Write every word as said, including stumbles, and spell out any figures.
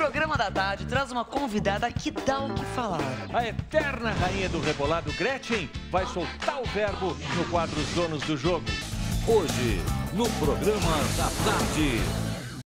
Programa da Tarde traz uma convidada que dá o que falar. A eterna rainha do rebolado, Gretchen, vai soltar o verbo no quadro Os Donos do Jogo. Hoje, no Programa da Tarde.